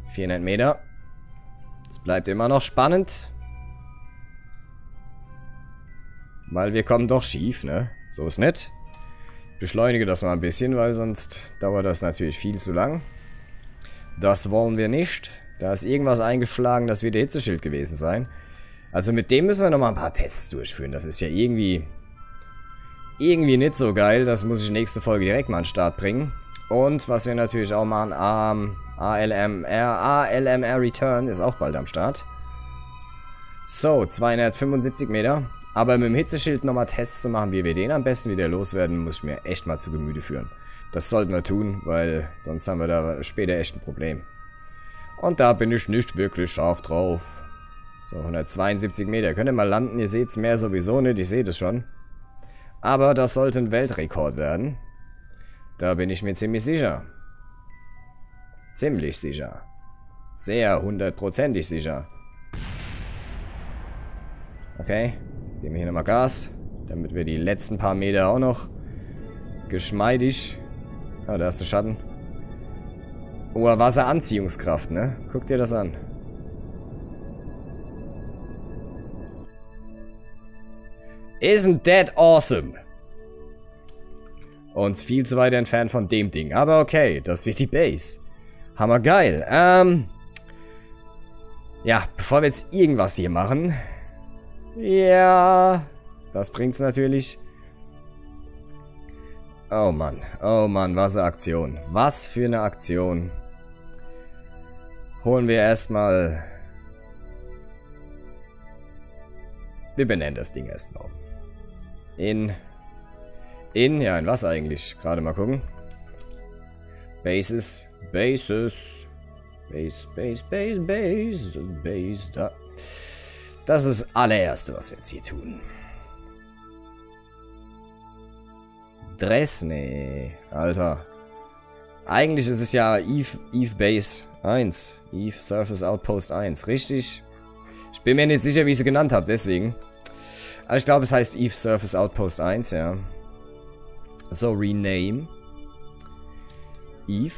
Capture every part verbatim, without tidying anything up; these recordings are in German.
vierhundert Meter. Es bleibt immer noch spannend. Weil wir kommen doch schief, ne? So ist nett. Beschleunige das mal ein bisschen, weil sonst dauert das natürlich viel zu lang. Das wollen wir nicht. Da ist irgendwas eingeschlagen, das wird der Hitzeschild gewesen sein. Also mit dem müssen wir nochmal ein paar Tests durchführen. Das ist ja irgendwie... Irgendwie nicht so geil. Das muss ich nächste Folge direkt mal an den Start bringen. Und was wir natürlich auch machen, um, A L M R, A L M R Return ist auch bald am Start. So, zweihundertfünfundsiebzig Meter. Aber mit dem Hitzeschild nochmal Tests zu machen, wie wir den am besten wieder loswerden, muss ich mir echt mal zu Gemüte führen. Das sollten wir tun, weil sonst haben wir da später echt ein Problem. Und da bin ich nicht wirklich scharf drauf. So, hundertzweiundsiebzig Meter. Könnt ihr mal landen, ihr seht es mehr sowieso nicht, ich sehe das schon. Aber das sollte ein Weltrekord werden. Da bin ich mir ziemlich sicher. Ziemlich sicher. Sehr hundertprozentig sicher. Okay, jetzt geben wir hier nochmal Gas, damit wir die letzten paar Meter auch noch geschmeidig... Ah, da ist der Schatten. Oh, Wasseranziehungskraft, ne? Guck dir das an. Isn't that awesome? Und viel zu weit entfernt von dem Ding. Aber okay, das wird die Base. Hammergeil. Ähm... Ja, bevor wir jetzt irgendwas hier machen... Ja, das bringt's natürlich. Oh Mann, oh Mann, was eine Aktion. Was für eine Aktion. Holen wir erstmal... Wir benennen das Ding erstmal. In... In, ja, in was eigentlich? Gerade mal gucken. Bases, Bases. Base, Base, Base, Base, Base, da. Das ist das allererste, was wir jetzt hier tun. Dresne. Alter. Eigentlich ist es ja Eve, Eve Base eins. Eve Surface Outpost eins. Richtig? Ich bin mir nicht sicher, wie ich sie genannt habe, deswegen. Aber ich glaube, es heißt Eve Surface Outpost eins, ja. So, rename. Eve.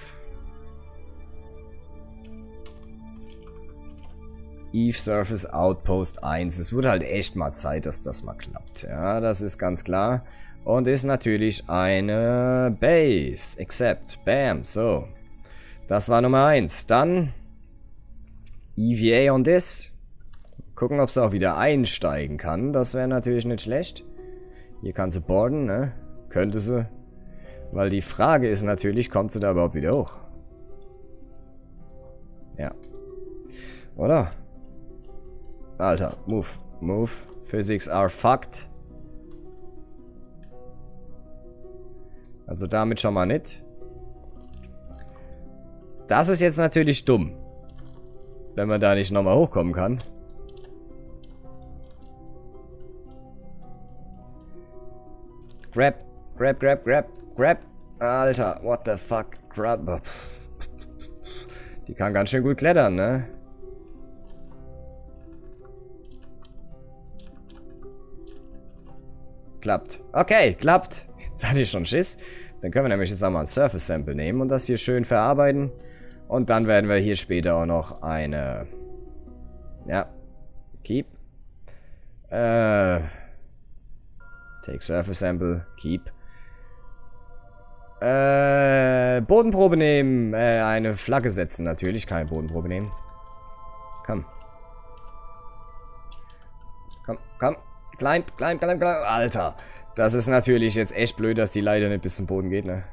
Eve Surface Outpost eins. Es wurde halt echt mal Zeit, dass das mal klappt. Ja, das ist ganz klar. Und ist natürlich eine Base. Accept. Bam. So. Das war Nummer eins. Dann E V A on this. Gucken, ob sie auch wieder einsteigen kann. Das wäre natürlich nicht schlecht. Hier kann sie boarden, ne? Könnte sie. Weil die Frage ist natürlich, kommt sie da überhaupt wieder hoch? Ja. Oder? Alter, move, move. Physics are fucked. Also damit schon mal nicht. Das ist jetzt natürlich dumm. Wenn man da nicht nochmal hochkommen kann. Grab, grab, grab, grab, grab. Alter, what the fuck. Grab. Die kann ganz schön gut klettern, ne? Klappt. Okay, klappt. Jetzt hatte ich schon Schiss. Dann können wir nämlich jetzt auch mal ein Surface Sample nehmen und das hier schön verarbeiten. Und dann werden wir hier später auch noch eine... Ja. Keep. Äh... Take Surface Sample. Keep. Äh... Bodenprobe nehmen. Äh, eine Flagge setzen natürlich. Keine Bodenprobe nehmen. Komm. Komm, komm. Klein, klein, klein, klein. Alter. Das ist natürlich jetzt echt blöd, dass die leider nicht bis zum Boden geht, ne?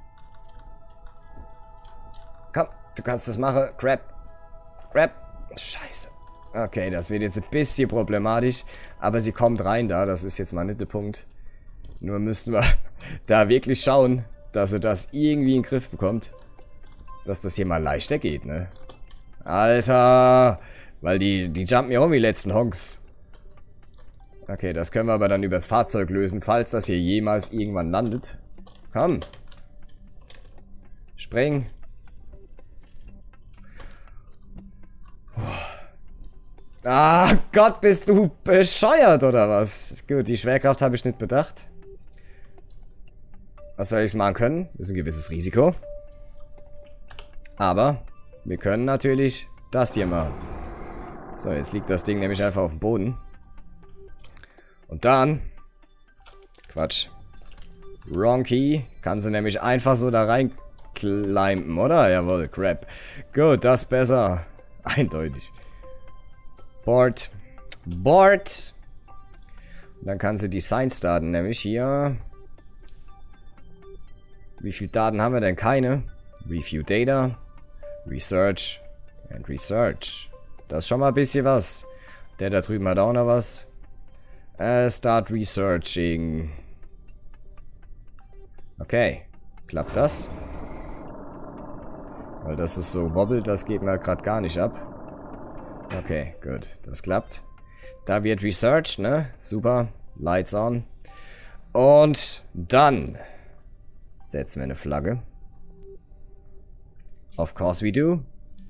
Komm, du kannst das machen. Crap. Crap. Scheiße. Okay, das wird jetzt ein bisschen problematisch. Aber sie kommt rein da. Das ist jetzt mal nicht der Punkt. Nur müssten wir da wirklich schauen, dass sie das irgendwie in den Griff bekommt. Dass das hier mal leichter geht, ne? Alter. Weil die, die jumpen ja um wie die letzten Honks. Okay, das können wir aber dann übers Fahrzeug lösen, falls das hier jemals irgendwann landet. Komm. Spring. Ah Gott, bist du bescheuert oder was? Gut, die Schwerkraft habe ich nicht bedacht. Was soll ich machen können? Das ist ein gewisses Risiko. Aber Wir können natürlich das hier machen. So, jetzt liegt das Ding nämlich einfach auf dem Boden. Und dann... Quatsch. Wrong Key. Kann sie nämlich einfach so da rein climben, oder? Jawohl, crap. Gut, das ist besser. Eindeutig. Board. Board. Und dann kann sie die Science-Daten nämlich hier... Wie viele Daten haben wir denn? Keine. Review Data. Research. And Research. Das ist schon mal ein bisschen was. Der da drüben hat auch noch was. Uh, start Researching. Okay. Klappt das? Weil das ist so wobbelt, das geht mir gerade gar nicht ab. Okay, gut. Das klappt. Da wird Research, ne? Super. Lights on. Und dann setzen wir eine Flagge. Of course we do.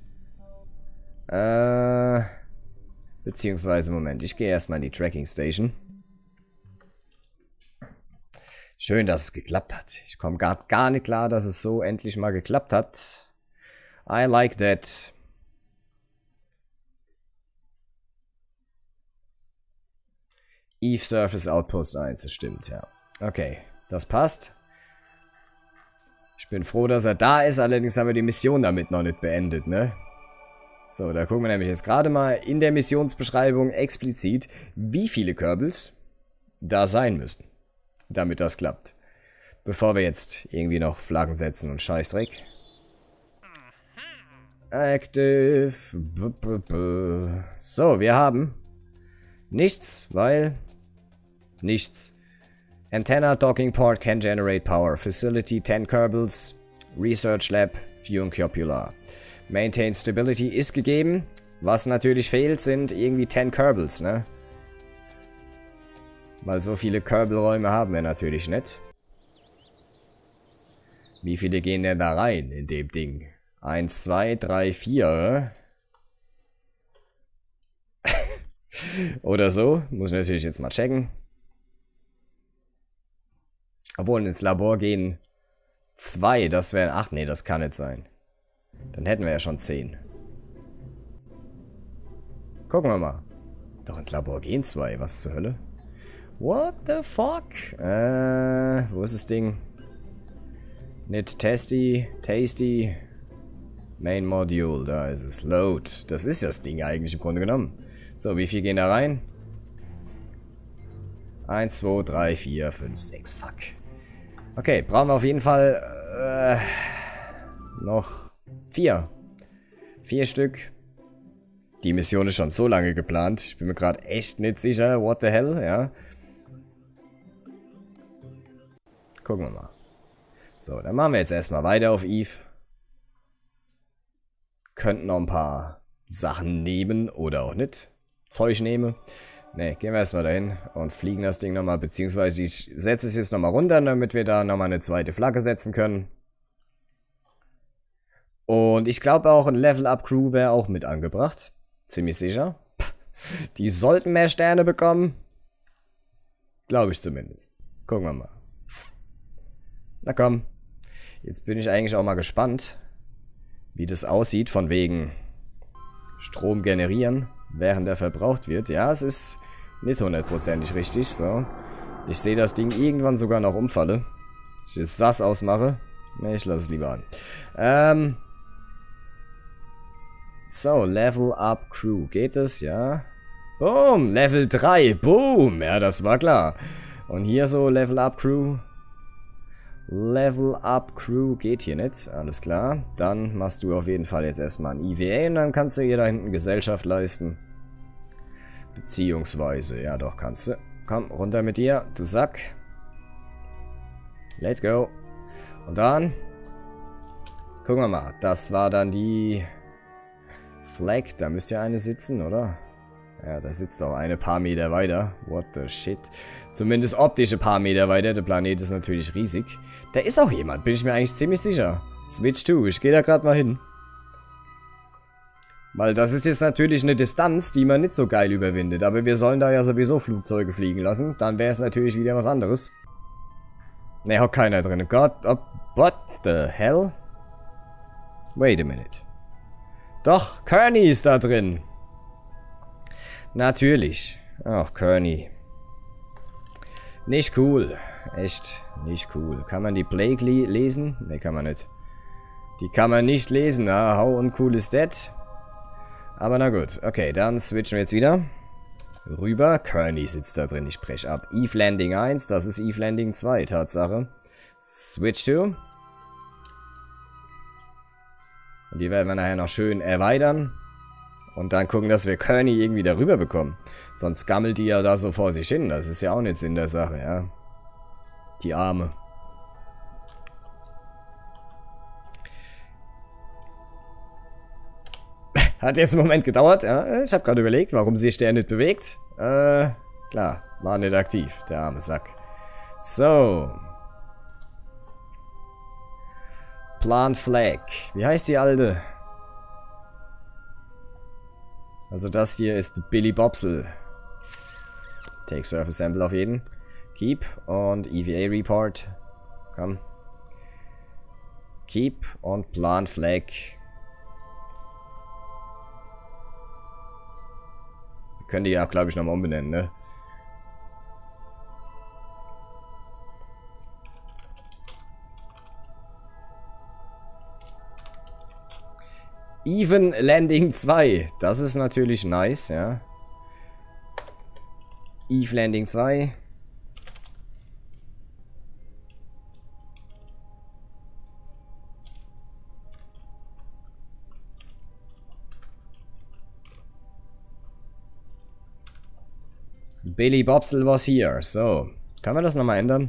Äh, beziehungsweise, Moment, ich gehe erstmal in die Tracking Station. Schön, dass es geklappt hat. Ich komme gar, gar nicht klar, dass es so endlich mal geklappt hat. I like that. Eve Surface Outpost eins, das stimmt, ja. Okay, das passt. Ich bin froh, dass er da ist, allerdings haben wir die Mission damit noch nicht beendet, ne? So, da gucken wir nämlich jetzt gerade mal in der Missionsbeschreibung explizit, wie viele Kerbals da sein müssen, damit das klappt. Bevor wir jetzt irgendwie noch Flaggen setzen und Scheißdreck. Active. So, wir haben nichts, weil... Nichts. Antenna Docking Port can generate power. Facility ten Kerbals. Research Lab Funcupula. Maintain Stability ist gegeben. Was natürlich fehlt, sind irgendwie ten Kerbals, ne? Weil so viele Kerbal-Räume haben wir natürlich nicht. Wie viele gehen denn da rein in dem Ding? Eins, zwei, drei, vier. Oder so. Muss ich natürlich jetzt mal checken. Obwohl ins Labor gehen zwei, das wären... Ach nee, das kann nicht sein. Dann hätten wir ja schon zehn. Gucken wir mal. Doch ins Labor gehen zwei, was zur Hölle? What the fuck? Äh, wo ist das Ding? Nicht Tasty, Tasty. Main Module, da ist es. Load. Das ist das Ding eigentlich im Grunde genommen. So, wie viel gehen da rein? eins, zwei, drei, vier, fünf, sechs. Fuck. Okay, brauchen wir auf jeden Fall äh, noch vier. Vier Stück. Die Mission ist schon so lange geplant. Ich bin mir gerade echt nicht sicher. What the hell, ja. Gucken wir mal. So, dann machen wir jetzt erstmal weiter auf Eve. Könnten noch ein paar Sachen nehmen oder auch nicht. Zeug nehmen. Ne, gehen wir erstmal dahin und fliegen das Ding nochmal, beziehungsweise ich setze es jetzt nochmal runter, damit wir da nochmal eine zweite Flagge setzen können. Und ich glaube auch ein Level-Up-Crew wäre auch mit angebracht. Ziemlich sicher. Die sollten mehr Sterne bekommen. Glaube ich zumindest. Gucken wir mal. Na komm. Jetzt bin ich eigentlich auch mal gespannt, wie das aussieht, von wegen Strom generieren, während er verbraucht wird. Ja, es ist nicht hundertprozentig richtig, so. Ich sehe das Ding irgendwann sogar noch umfalle. Ich jetzt das ausmache. Ne, ich lasse es lieber an. Ähm. So, Level Up Crew. Geht es? Ja. Boom, Level drei. Boom. Ja, das war klar. Und hier so Level Up Crew. Level Up Crew geht hier nicht. Alles klar. Dann machst du auf jeden Fall jetzt erstmal ein E V A und dann kannst du hier da hinten Gesellschaft leisten. Beziehungsweise, ja doch, kannst du. Komm, runter mit dir, du Sack. Let's go. Und dann gucken wir mal. Das war dann die Flag. Da müsste ja eine sitzen, oder? Ja, da sitzt auch eine paar Meter weiter. What the shit. Zumindest optische paar Meter weiter. Der Planet ist natürlich riesig. Da ist auch jemand, bin ich mir eigentlich ziemlich sicher. Switch to. Ich gehe da gerade mal hin. Weil das ist jetzt natürlich eine Distanz, die man nicht so geil überwindet. Aber wir sollen da ja sowieso Flugzeuge fliegen lassen. Dann wäre es natürlich wieder was anderes. Ne, hockt keiner drin. Gott, oh, what the hell? Wait a minute. Doch, Kearney ist da drin. Natürlich. Ach, Kearney. Nicht cool. Echt nicht cool. Kann man die Plague lesen? Ne, kann man nicht. Die kann man nicht lesen. Ah, how uncool ist das? Aber na gut. Okay, dann switchen wir jetzt wieder. Rüber. Kearney sitzt da drin. Ich brech ab. Eve Landing eins. Das ist Eve Landing zwei. Tatsache. Switch to. Und die werden wir nachher noch schön erweitern. Und dann gucken, dass wir Kearney irgendwie darüber bekommen. Sonst gammelt die ja da so vor sich hin. Das ist ja auch nicht Sinn der Sache, ja. Die Arme. Hat jetzt einen Moment gedauert, ja. Ich habe gerade überlegt, warum sich der nicht bewegt. Äh, klar, war nicht aktiv, der arme Sack. So. Plant Flag. Wie heißt die alte? Also das hier ist Billy Bobsel. Take Surface Sample auf jeden. Keep und E V A Report. Komm. Keep und Plant Flag. Wir können die ja auch, glaube ich, nochmal umbenennen, ne? Even Landing zwei. Das ist natürlich nice, ja. Eve Landing zwei. Billy Bobsel was here. So. Können wir das nochmal ändern?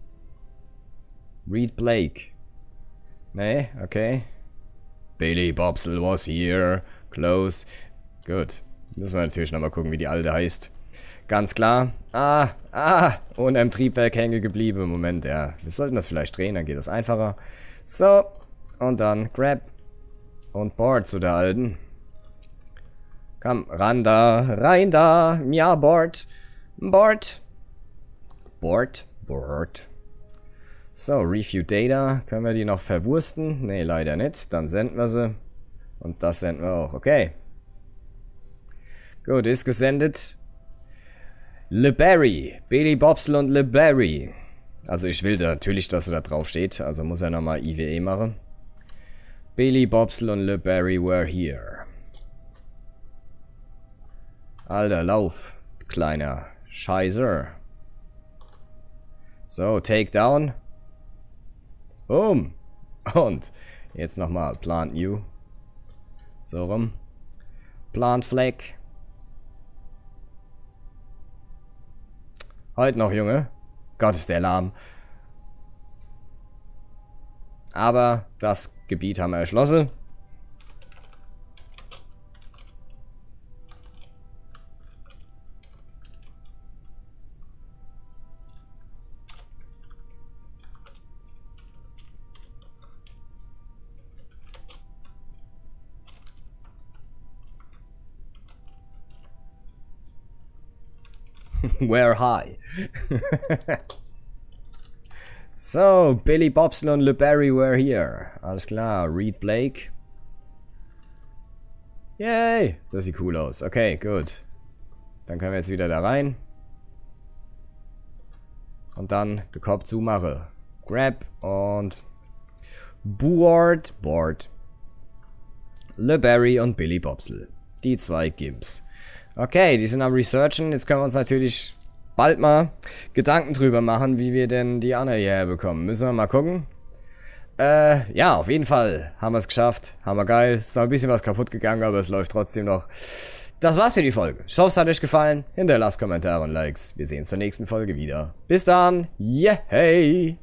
Reed Blake. Nee, okay. Billy Bobsel was here. Close. Gut. Müssen wir natürlich nochmal gucken, wie die alte heißt. Ganz klar. Ah, ah. Und am Triebwerk hängen geblieben. Moment, ja. Wir sollten das vielleicht drehen, dann geht das einfacher. So. Und dann Grab. Und Board zu der alten. Komm, ran da. Rein da. Ja, Board. Board. Board. Board. So, Review Data. Können wir die noch verwursten? Ne, leider nicht. Dann senden wir sie. Und das senden wir auch. Okay. Gut, ist gesendet. LeBarry. Billy Bobsel und LeBarry. Also ich will da natürlich, dass er da drauf steht. Also muss er nochmal I W E machen. Billy Bobsel und LeBarry were here. Alter, lauf. Kleiner Scheißer. So, Takedown. Boom. Und jetzt nochmal Plant New. So rum. Plant Flag. Halt noch, Junge. Gott, ist der lahm. Aber das Gebiet haben wir erschlossen. Where high? So, Billy Bobsel und LeBarry were here. Alles klar, Reed Blake. Yay, das sieht cool aus. Okay, gut. Dann können wir jetzt wieder da rein. Und dann den Kopf zumachen. Grab und Board, Board. LeBarry und Billy Bobsel. Die zwei Gimps. Okay, die sind am Researchen. Jetzt können wir uns natürlich bald mal Gedanken drüber machen, wie wir denn die Anna hierher bekommen. Müssen wir mal gucken. Äh, ja, auf jeden Fall haben wir es geschafft. Hammer geil. Es war ein bisschen was kaputt gegangen, aber es läuft trotzdem noch. Das war's für die Folge. Ich hoffe, es hat euch gefallen. Hinterlasst Kommentare und Likes. Wir sehen uns zur nächsten Folge wieder. Bis dann. Yeah, hey.